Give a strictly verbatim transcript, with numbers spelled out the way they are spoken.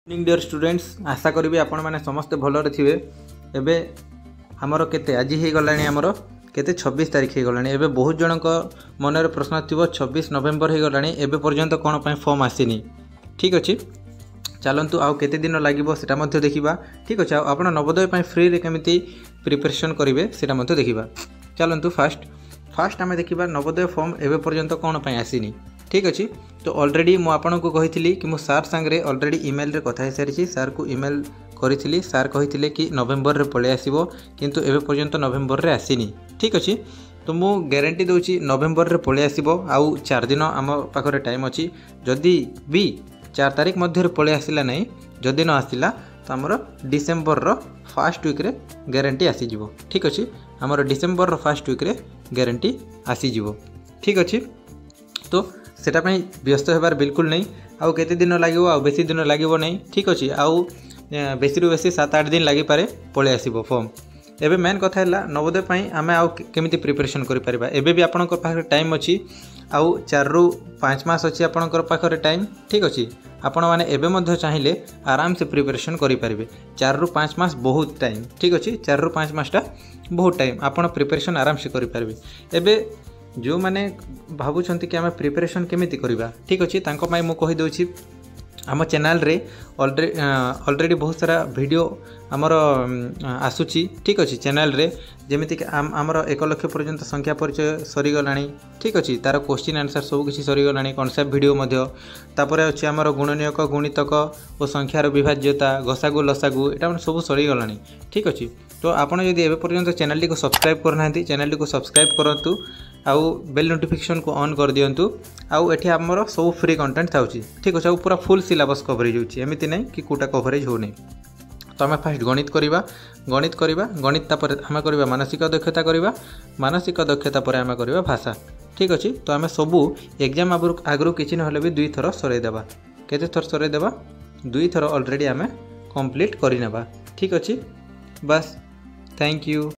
Evening dear students आशा करी आपण मैंने समस्ते भलरे थे। एबे आमर केते आज ही गलानी आमर केते छब्बीस तारीख हो गलानी। एबे बहुत जन मनरे प्रश्न थी छब्बीस नवेम्बर हो गलानी एबे पर्यंत कौन पर फॉर्म आसीनी। ठीक अच्छे चलतु आउ केते दिन लगे सेटा देखा। ठीक अच्छे आप नवोदय फ्री रे केमिति प्रिपरेशन करेंगे सेटा देखा। चलतु फास्ट फास्ट आम देखा नवोदय फॉर्म एबे पर्यंत कौन पर आसीनी। ठीक अच्छे तो ऑलरेडी मु आपन को कही कि मु सार सांगे ऑलरेडी ईमेल रे कथा हो सारी सार को ईमेल करी सार कही कि नवेम्बर रे पळे आसीबो किंतु एबे पर्यंत नवेम्बर रे आसीनी। ठीक अच्छे तो मु ग्यारंटी दूची नवेम्बर रे पळे आसीबो। आउ चार दिन आम पाखरे टाइम अच्छी जदि भी चार तारीख मध्य पळे आसिला नहीं जदि न आसिला तो आमर डिसेम्बर रो फास्ट वीक रे ग्यारंटी आसीजिवो। ठीक अच्छे आमर डिसेम्बर रो फास्ट वीक रे ग्यारंटी आसीजिवो। ठीक अच्छे तो सेटा पई व्यस्त होबार बिल्कुल नहीं। आउ केते दिन लागिवो आउ बेसी दिन लागिवो नहीं। ठीक अच्छे आउ बेसी रु बेसी सात आठ दिन लगी पारे पळे आसीबो फॉर्म। एबे मेन कथा है नवोदय पई आमे आउ केमिति प्रिपरेशन करि परिबा। एबे भी आपनकर पाखरे टाइम अछि आउ चार रु पाँच मास अछि आपनकर पाखरे टाइम। ठीक अच्छे आपण माने एबे मध्य चाहिए आराम से प्रिपरेशन करि परिबे। चार रु पाँच मास बहुत टाइम। ठीक अच्छे चार रु पाँच मासटा बहुत टाइम आपण प्रिपरेशन आराम से करि परिबे। एबे जो मैंने भावुंट कि आम प्रिपरेशन केमिति करवा। ठीक अच्छे तांको मु कही दूची आम चैनल रे ऑलरेडी ऑलरेडी बहुत सारा वीडियो आमर आसूची। ठीक अच्छे चैनल रे जेमिति कि आम आमर एक लक्ष पर्यंत संख्या परिचय सरीगला। ठीक अच्छे तार क्वेश्चन आंसर सब किसी सरीगला कॉन्सेप्ट वीडियो मध्य तापर अच्छे आमर गुणनीयक गुणितक और संख्यार विभाज्यता गसागु लसागु एटा सब सरीगला। ठीक अच्छे तो आपड़ जदि एबे पर्यंत चैनल को सब्सक्राइब करना चैनल को सब्सक्राइब करूँ आउ बेल नोटिफिकेशन को ऑन कर दिंतु। आउ एठी हमर सब फ्री कंटेंट थाउची। ठीक अच्छे पूरा फुल सिलेबस कवरेज होची एमिति नहीं कि कोटा कवरेज हो नहीं। तो आम फास्ट गणित करवा गणित करवा गणित तापर आम करवा मानसिक दक्षता करवा मानसिक दक्षता पर आम करवा भाषा। ठीक अच्छे तो आम सबू एग्जाम आगु आगु किसी ना भी दुई थर सरईदेवा। केते थर सरईदेवा दुई थर ऑलरेडी आम कंप्लीट करनेबा। ठीक अच्छे बस थैंक यू।